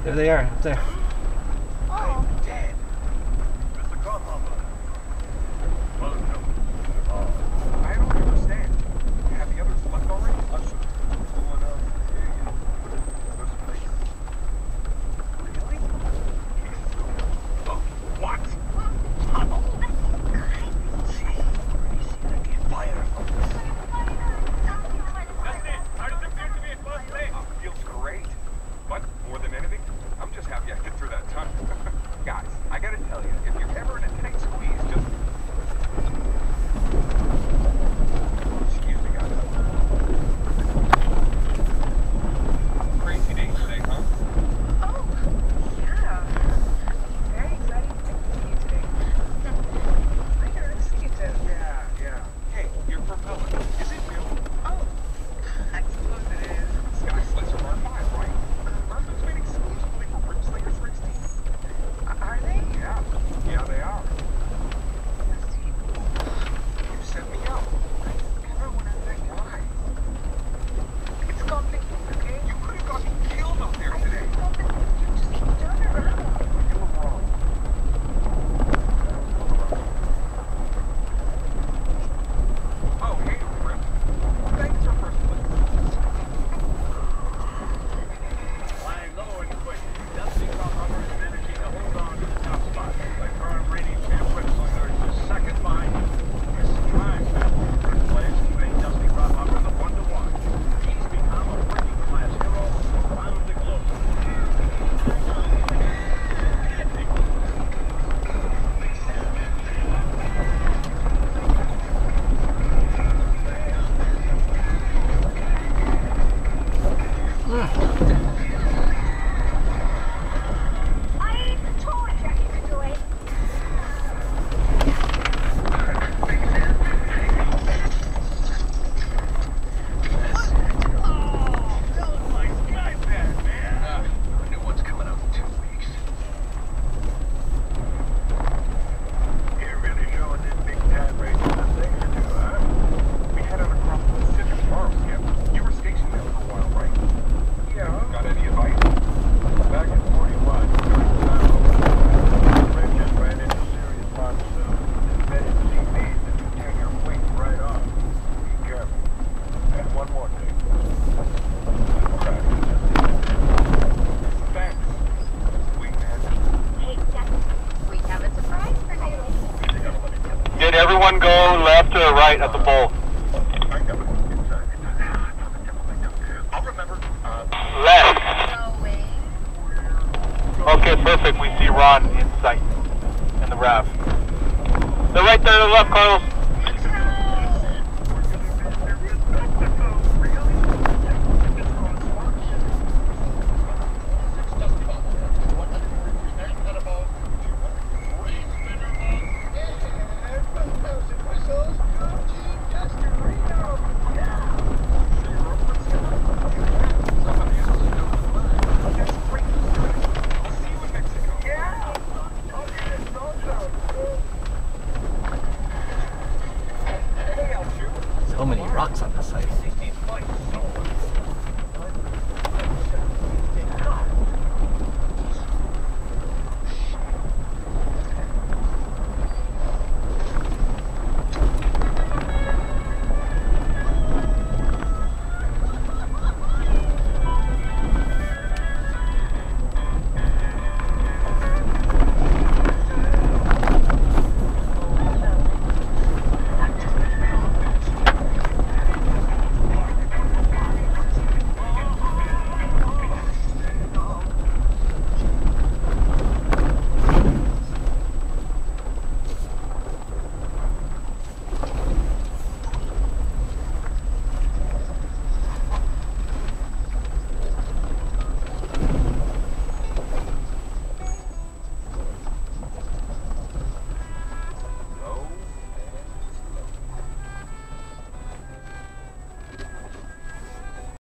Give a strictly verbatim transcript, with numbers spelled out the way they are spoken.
There they are, up there. I'm dead. Mister Godmother. Welcome. Uh, I don't understand. Have the others left already? Usher. No one else is here yet. Where's the place? Really? Oh, what? Feels great. But more than anything, I'm just happy I get through that tunnel. Guys, I gotta tell you, if you're ever in a tight squeeze, just... Excuse me, guys. Crazy day today, huh? Oh, yeah. Very exciting to see you today. I noticed you too. Yeah, yeah. Hey, your propeller, is it new? Oh, I suppose it is. Sky Slicer R five, right? Aren't those made exclusively for Rip Slingers sixteen? Are they? Yeah, yeah, they are. You sent me out. I never want to say why. It's complicated, okay? You could have got me killed out there today. I thought that you just turned around. You were wrong. Oh, hey, Rip. Thanks for first place. Flying low and quick, Dusty Crossover is managing to hold on to the top spot. By current reigning champ Rip Slingers is second behind his Prime first place, keeping Dusty Crossover the one to one. He's become a working class hero around the globe. I told you you could do it. New one's coming out in two weeks. You're really showing this big time race in the thing or two, huh? We head out across the Pacific tomorrow, Skip. You were stationed there for a while, right? Yeah. Got any advice? Back in forty-one, during the time of Rip just ran into serious monsoon. Embedded C Bs that can tear your wings right off. Be careful. And one more thing. Thanks. Sweet man. Hey, Jack, we have a surprise for you. Did everyone go left or right at the bowl? I never looked inside. I'll remember. Uh, Left. Going. Okay, perfect. We see Ron in sight. And the R A V. They're right there to the left, Carlos.